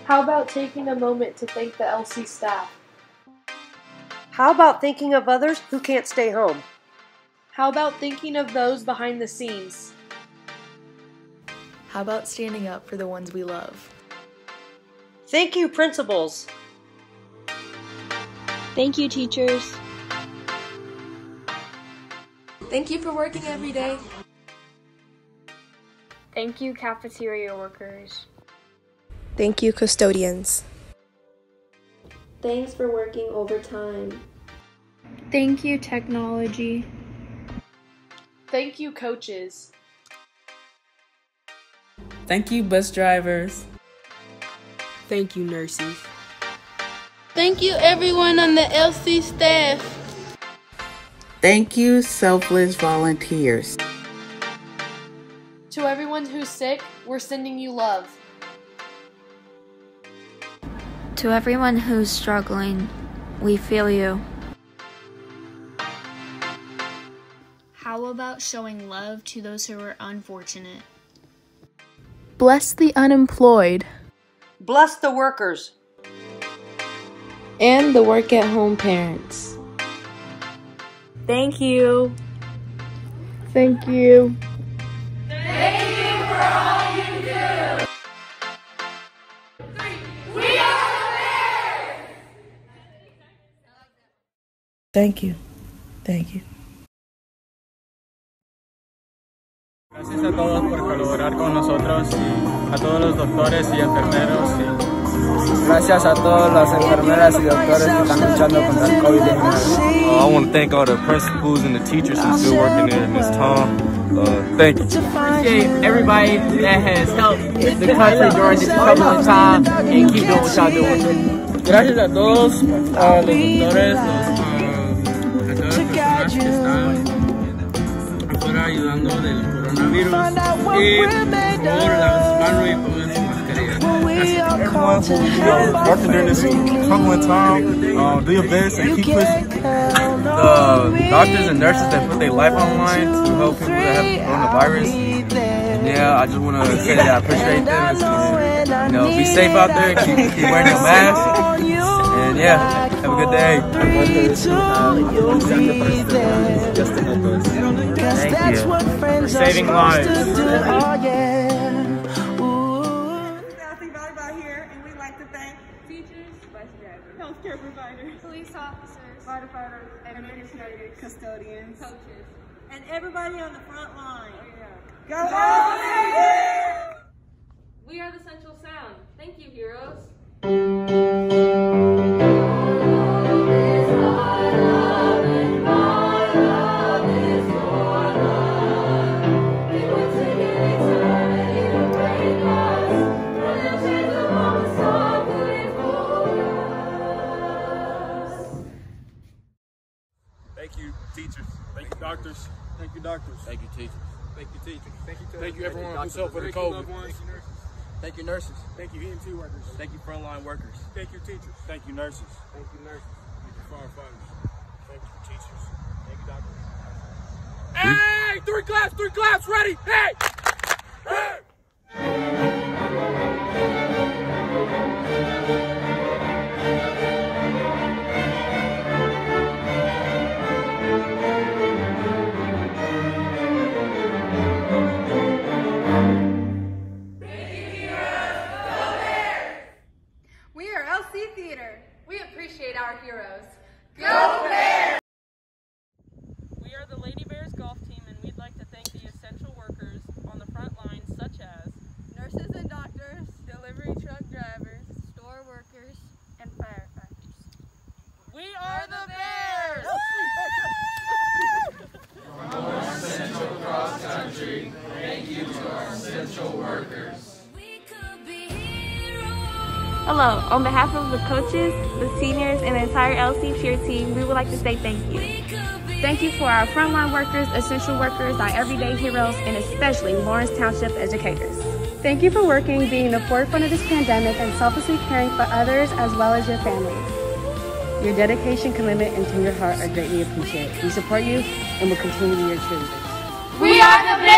How about taking a moment to thank the LC staff? How about thinking of others who can't stay home? How about thinking of those behind the scenes? How about standing up for the ones we love? Thank you, principals. Thank you, teachers. Thank you for working every day. Thank you, cafeteria workers. Thank you, custodians. Thanks for working overtime. Thank you, technology. Thank you, coaches. Thank you, bus drivers. Thank you, nurses. Thank you, everyone on the LC staff. Thank you, selfless volunteers. To everyone who's sick, we're sending you love. To everyone who's struggling, we feel you. How about showing love to those who are unfortunate? Bless the unemployed. Bless the workers. And the work-at-home parents. Thank you. Thank you. Thank you for all you do. We are the Bears! Thank you. Thank you. Gracias a todos por colaborar con nosotros y a todos los doctores y enfermeros. Y gracias a todas las enfermeras y doctores que están luchando contra el COVID-19. I want to thank all the principals and the teachers who's still working there, Ms. Tom. Thank you. Appreciate everybody that has helped the country during this troubling time and keep doing what y'all doing. Gracias a todos, a los doctores, a todas las personas que están afuera ayudando del coronavirus. Y por favor, laven sus manos y pongan su mascarilla. Everyone who's working during this troubling time, do your best and keep pushing. The doctors and nurses that put their life on the line to help people that have coronavirus. Yeah, I just want to say that I appreciate them. And, be safe out there, keep wearing your mask. And yeah, have a good day. Thank you for saving lives. Healthcare providers, police officers, firefighters, administrators, custodians, coaches, and everybody on the front line. Go on! We are the Central Sound. Thank you, heroes. Thank you, teachers. Thank you, doctors. Thank you, doctors. Thank you, teachers. Thank you, teachers. Thank you, everyone who's helped with the COVID. Thank you, nurses. Thank you, EMT workers. Thank you, frontline workers. Thank you, teachers. Thank you, nurses. Thank you, nurses. Thank you, firefighters. Thank you, teachers. Thank you, doctors. Hey! Three claps, ready! Hey! Hey! We appreciate our heroes. Go Bears! We are the Lady Bears golf team, and we'd like to thank the essential workers on the front lines, such as nurses and doctors, delivery truck drivers, store workers, and firefighters. We are the Bears! From our Central cross country, thank you to our essential workers. Hello, on behalf of the coaches, the seniors, and the entire LC cheer team, we would like to say thank you. Thank you for our frontline workers, essential workers, our everyday heroes, and especially Lawrence Township educators. Thank you for working, being the forefront of this pandemic, and selflessly caring for others as well as your families. Your dedication, commitment, and tender heart are greatly appreciated. We support you and will continue to be your cheerleaders. We are the